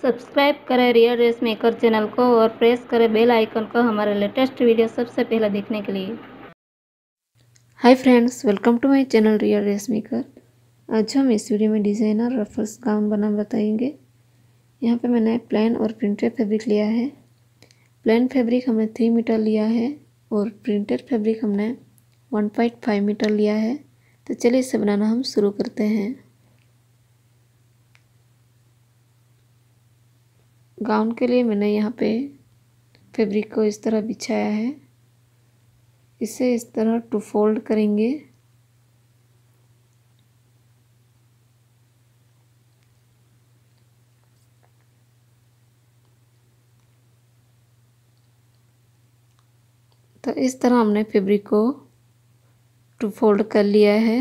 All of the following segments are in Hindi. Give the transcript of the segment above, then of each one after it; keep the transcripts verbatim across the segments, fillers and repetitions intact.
सब्सक्राइब करें रिया ड्रेस मेकर चैनल को और प्रेस करें बेल आइकन को हमारे लेटेस्ट वीडियो सबसे पहले देखने के लिए। Hi friends, welcome to my channel Riya dress maker. आज हम इस वीडियो में डिज़ाइनर रफल्स गाउन बना बताएंगे। यहाँ पे मैंने प्लेन और प्रिंटेड फैब्रिक लिया है। प्लेन फैब्रिक हमने थ्री मीटर लिया है और प्रिंटेड फैब्रिक हमने वन पॉइंट फाइव मीटर लिया है। तो चलिए इसे बनाना हम शुरू करते हैं। गाउन के लिए मैंने यहाँ पे फैब्रिक को इस तरह बिछाया है। इसे इस तरह टू फोल्ड करेंगे। तो इस तरह हमने फैब्रिक को टू फोल्ड कर लिया है।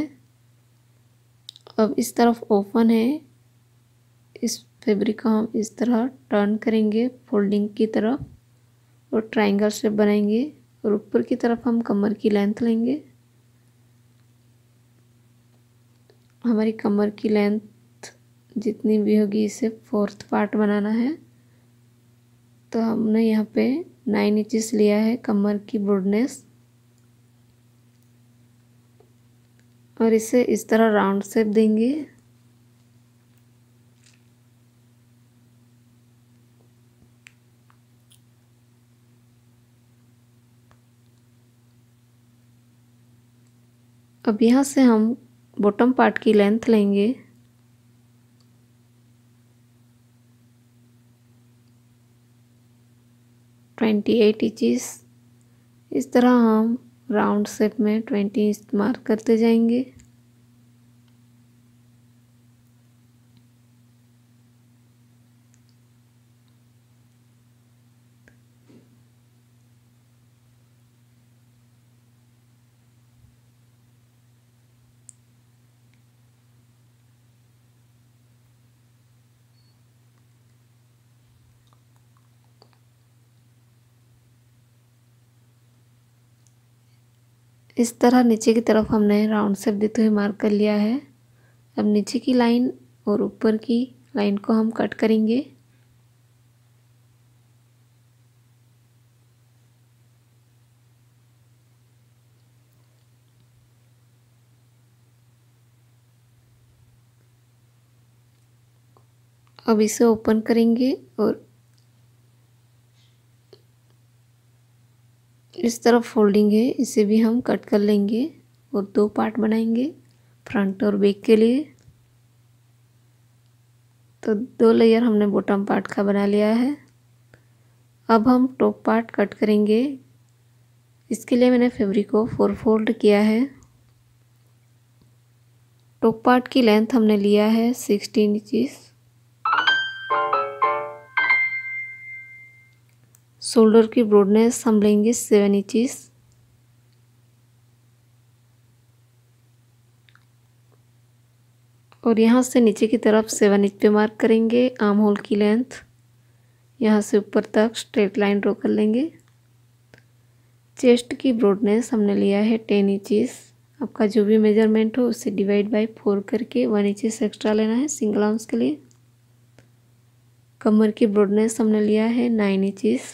अब इस तरफ ओपन है, इस फैब्रिक को हम इस तरह टर्न करेंगे फोल्डिंग की तरफ और ट्रायंगल शेप बनाएंगे और ऊपर की तरफ हम कमर की लेंथ लेंगे। हमारी कमर की लेंथ जितनी भी होगी इसे फोर्थ पार्ट बनाना है। तो हमने यहाँ पे नाइन इंचेस लिया है कमर की ब्रॉडनेस और इसे इस तरह राउंड शेप देंगे। अब यहाँ से हम बॉटम पार्ट की लेंथ लेंगे। Twenty eight inches. इस तरह हम राउंड शेप में ट्वेंटी इंच मार्क करते जाएंगे। इस तरह नीचे की तरफ हमने राउंड शेप देते हुए मार्क कर लिया है। अब नीचे की लाइन और ऊपर की लाइन को हम कट करेंगे। अब इसे ओपन करेंगे और इस तरफ फोल्डिंग है, इसे भी हम कट कर लेंगे और दो पार्ट बनाएंगे फ्रंट और बैक के लिए। तो दो लेयर हमने बॉटम पार्ट का बना लिया है। अब हम टॉप पार्ट कट करेंगे। इसके लिए मैंने फैब्रिक को फोर फोल्ड किया है। टॉप पार्ट की लेंथ हमने लिया है सिक्सटीन इंचेस। शोल्डर की ब्रॉडनेस हम लेंगे सेवन इंचेस। और यहाँ से नीचे की तरफ सेवन इंच पे मार्क करेंगे आर्म होल की लेंथ। यहाँ से ऊपर तक स्ट्रेट लाइन ड्रॉ कर लेंगे। चेस्ट की ब्रॉडनेस हमने लिया है टेन इंचेस। आपका जो भी मेजरमेंट हो उससे डिवाइड बाय फोर करके वन इंचेस एक्स्ट्रा लेना है सिंगल आर्म्स के लिए। कमर की ब्रॉडनेस हमने लिया है नाइन इंचेस।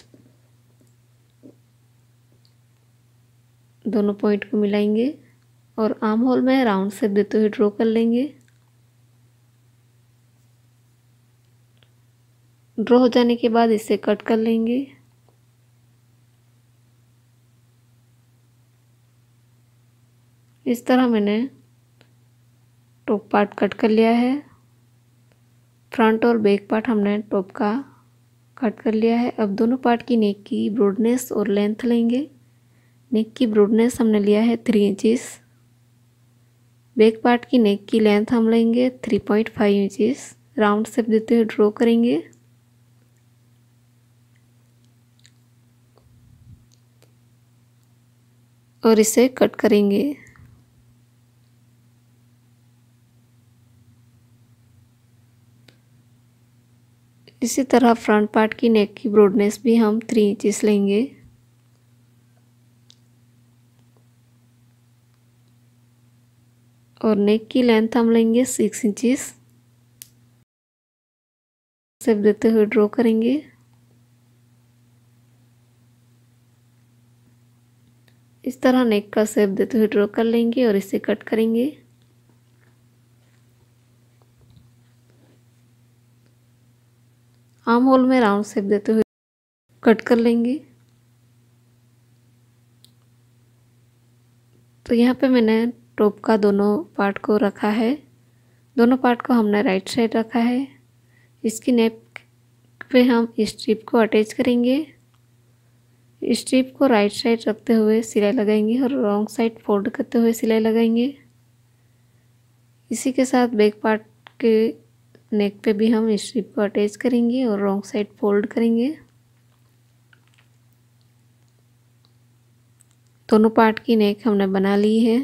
दोनों पॉइंट को मिलाएंगे और आर्म होल में राउंड शेप देते हुए ड्रॉ कर लेंगे। ड्रॉ हो जाने के बाद इसे कट कर लेंगे। इस तरह मैंने टॉप पार्ट कट कर लिया है। फ्रंट और बैक पार्ट हमने टॉप का कट कर लिया है। अब दोनों पार्ट की नेक की ब्रॉडनेस और लेंथ लेंगे। नेक की ब्रॉडनेस हमने लिया है थ्री इंचेस। बैक पार्ट की नेक की लेंथ हम लेंगे three point five inches. Round shape देते हुए ड्रॉ करेंगे। और इसे कट करेंगे। इसी तरह फ्रंट पार्ट की नेक की ब्रॉडनेस भी हम थ्री इंचेस लेंगे। और नेक की लेंथ हम लेंगे सिक्स इंचेस। शेप देते हुए ड्रॉ करेंगे। इस तरह नेक का शेप देते हुए ड्रॉ कर लेंगे और इसे कट करेंगे। आर्म होल में राउंड शेप देते हुए कट कर लेंगे। तो यहाँ पे मैंने टॉप का दोनों पार्ट को रखा है। दोनों पार्ट को हमने राइट साइड रखा है। इसकी नेक पे हम स्ट्रिप को अटैच करेंगे। स्ट्रिप को राइट साइड रखते हुए सिलाई लगाएंगे और रॉन्ग साइड फोल्ड करते हुए सिलाई लगाएंगे। इसी के साथ बैक पार्ट के नेक पे भी हम स्ट्रिप को अटैच करेंगे और रॉन्ग साइड फोल्ड करेंगे। दोनों पार्ट की नेक हमने बना ली है।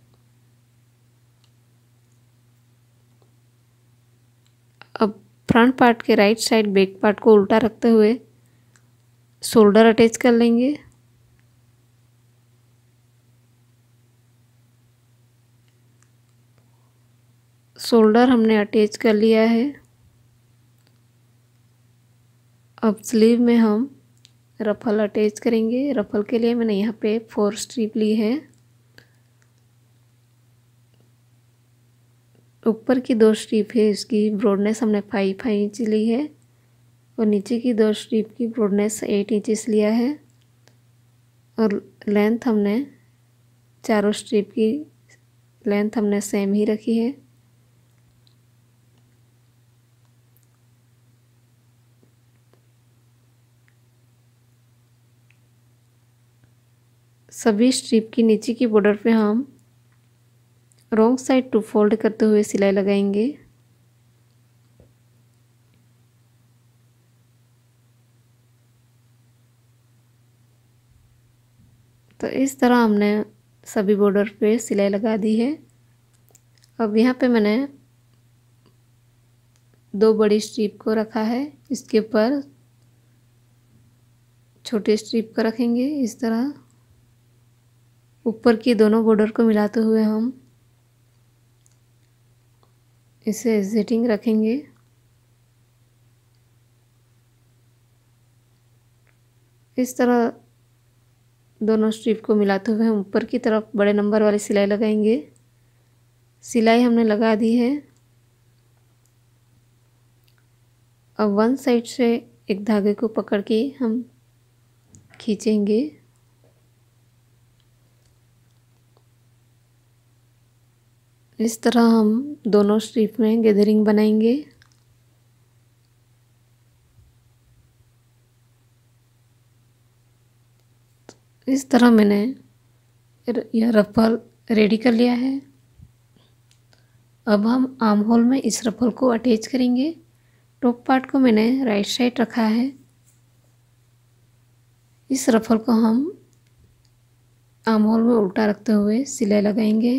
अब फ्रंट पार्ट के राइट साइड बैक पार्ट को उल्टा रखते हुए शोल्डर अटैच कर लेंगे। शोल्डर हमने अटैच कर लिया है। अब स्लीव में हम रफल अटैच करेंगे। रफल के लिए मैंने यहाँ पे फोर स्ट्रिप ली है। ऊपर की दो स्ट्रिप है, इसकी ब्रॉडनेस हमने फाइव फाइव इंच ली है और नीचे की दो स्ट्रिप की ब्रॉडनेस एट इंचेस लिया है और लेंथ हमने चारों स्ट्रिप की लेंथ हमने सेम ही रखी है। सभी स्ट्रिप की नीचे की बॉर्डर पे हम रॉन्ग साइड टू फोल्ड करते हुए सिलाई लगाएंगे। तो इस तरह हमने सभी बॉर्डर पे सिलाई लगा दी है। अब यहाँ पे मैंने दो बड़ी स्ट्रिप को रखा है, इसके ऊपर छोटे स्ट्रिप को रखेंगे। इस तरह ऊपर की दोनों बॉर्डर को मिलाते हुए हम इसे एग्जिटिंग रखेंगे। इस तरह दोनों स्ट्रिप को मिलाते हुए हम ऊपर की तरफ बड़े नंबर वाली सिलाई लगाएंगे। सिलाई हमने लगा दी है। अब वन साइड से एक धागे को पकड़ के हम खींचेंगे। इस तरह हम दोनों स्ट्रिप में गैदरिंग बनाएंगे। इस तरह मैंने यह रफल रेडी कर लिया है। अब हम आर्म होल में इस रफल को अटैच करेंगे। टॉप पार्ट को मैंने राइट साइड रखा है। इस रफल को हम आर्म होल में उल्टा रखते हुए सिलाई लगाएंगे।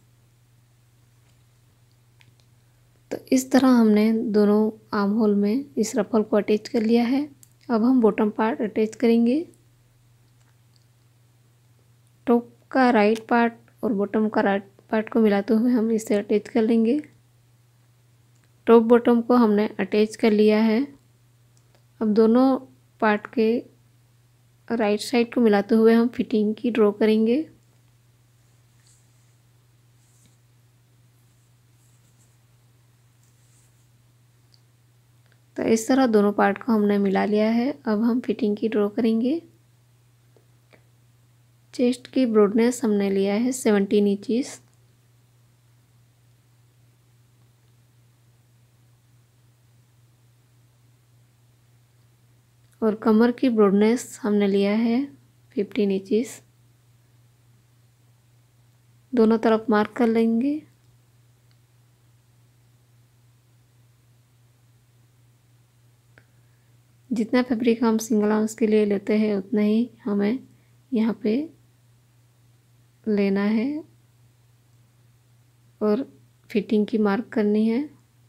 तो इस तरह हमने दोनों आर्म होल में इस रफल को अटैच कर लिया है। अब हम बॉटम पार्ट अटैच करेंगे। टॉप का राइट पार्ट और बॉटम का राइट पार्ट को मिलाते हुए हम इसे अटैच कर लेंगे। टॉप बॉटम को हमने अटैच कर लिया है। अब दोनों पार्ट के राइट साइड को मिलाते हुए हम फिटिंग की ड्रॉ करेंगे। तो इस तरह दोनों पार्ट को हमने मिला लिया है। अब हम फिटिंग की ड्रॉ करेंगे। चेस्ट की ब्रॉडनेस हमने लिया है सेवनटीन इंचेस। और कमर की ब्रॉडनेस हमने लिया है फिफ्टीन इंचेस। दोनों तरफ मार्क कर लेंगे। जितना फैब्रिक हम सिंगल आर्म्स के लिए लेते हैं उतना ही हमें यहाँ पे लेना है और फिटिंग की मार्क करनी है।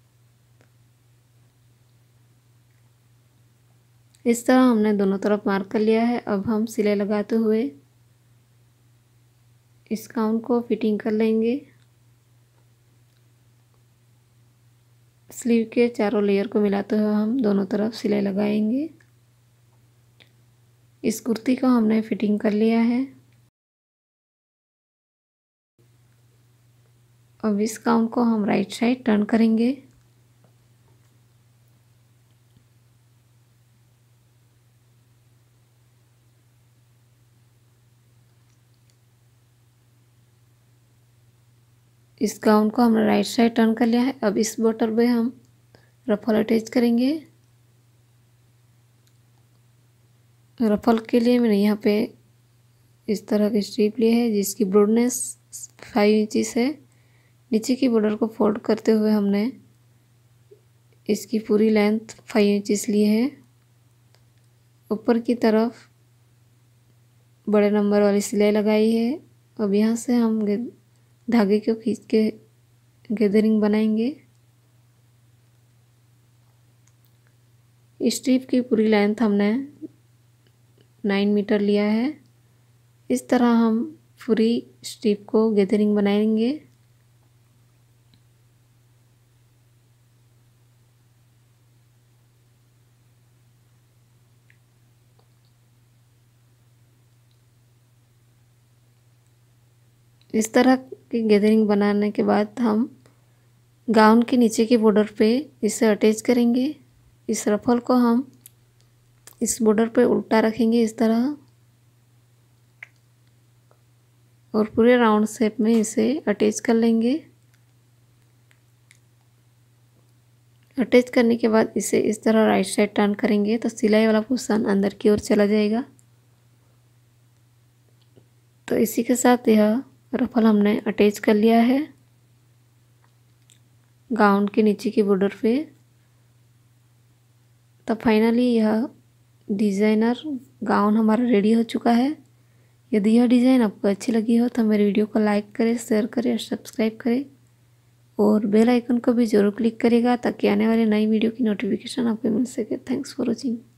इस तरह हमने दोनों तरफ मार्क कर लिया है। अब हम सिलाई लगाते हुए इस गाउन को फिटिंग कर लेंगे। स्लीव के चारों लेयर को मिलाते हुए हम दोनों तरफ सिलाई लगाएंगे। इस कुर्ती को हमने फिटिंग कर लिया है। अब इस गाउन को हम राइट साइड टर्न करेंगे। इस गाउन को हमने राइट साइड टर्न कर लिया है। अब इस बॉर्डर पे हम रफल अटैच करेंगे। रफल के लिए मैंने यहाँ पे इस तरह की स्ट्रिप ली है जिसकी ब्रॉडनेस फाइव इंचिस है। नीचे की बॉर्डर को फोल्ड करते हुए हमने इसकी पूरी लेंथ फाइव इंचिस ली है। ऊपर की तरफ बड़े नंबर वाली सिलाई लगाई है। अब यहाँ से हम धागे को खींच के गैदरिंग बनाएंगे। स्ट्रिप की पूरी लेंथ हमने नाइन मीटर लिया है। इस तरह हम पूरी स्ट्रिप को गैदरिंग बनाएंगे। इस तरह की गैदरिंग बनाने के बाद हम गाउन के नीचे के बॉर्डर पे इसे अटैच करेंगे। इस रफल को हम इस बॉर्डर पे उल्टा रखेंगे इस तरह, और पूरे राउंड शेप में इसे अटैच कर लेंगे। अटैच करने के बाद इसे इस तरह राइट साइड टर्न करेंगे तो सिलाई वाला पोर्शन अंदर की ओर चला जाएगा। तो इसी के साथ यह रफल हमने अटैच कर लिया है गाउन के नीचे की बॉर्डर पे। तो फाइनली यह डिज़ाइनर गाउन हमारा रेडी हो चुका है। यदि यह डिज़ाइन आपको अच्छी लगी हो तो मेरे वीडियो को लाइक करें, शेयर करें और सब्सक्राइब करें, और बेल आइकन को भी ज़रूर क्लिक करेगा ताकि आने वाले नई वीडियो की नोटिफिकेशन आपको मिल सके। Thanks for watching.